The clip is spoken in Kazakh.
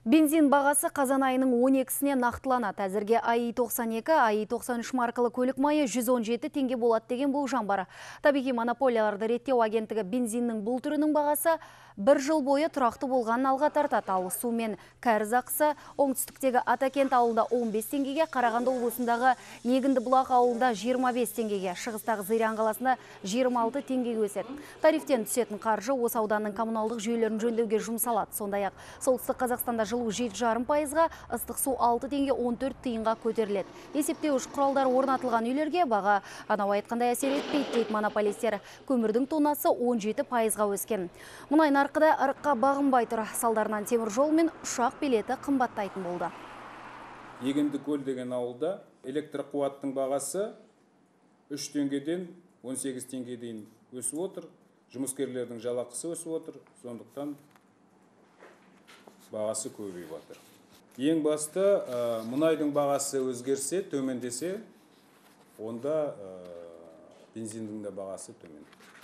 Бензин бағасы қазан айының 12-сіне нақтыланады. Әзірге АИ-92, АИ-93 маркалы көлік майы 117 теңге болады деген болжам бар. Табиғи монополияларды реттеу агенттігі бензиннің бұл түрінің бағасы бір жыл бойы тұрақты болғанын алға тартады. Ал су мен кәріз ақысы оңтүстіктегі Атакент ауылында 15 теңгеге, Қарағанды облысындағы Егіндібұлақ ауылында 25 теңгеге, шығыстағы Зырян қаласында 26 теңгеге өседі. Тарифтен түсетін қаржы осы ауданның коммуналдық жүйелерін жөндеуге жұмсалады. Сондай-ақ солтүстік Қазақстанда жылу 7,5 ыстық су 6 теңге 14 тиынға көтеріледі. Есептеуіш құралдар орнатылған үйлерге баға анау айтқандай әсер етпейді дейді монополистер. Көмірдің тоннасы 17%-ға өскен. Мұнай нарқыда ырыққа бағынбай тұр. Салдарынан темір жол мен ұшақ билеті қымбаттайтын болды. Егіндікөл деген ауылда электр қуаттың бағасы 3 теңгеден 18 теңге дейін өсіп отыр. Жұмыскерлердің жалақысы өсіп отыр. Сондықтан бағасы көбейіп отыр. Ең басты мұнайдың бағасы өзгерсе, төмендесе, онда бензиндің де бағасы төмен.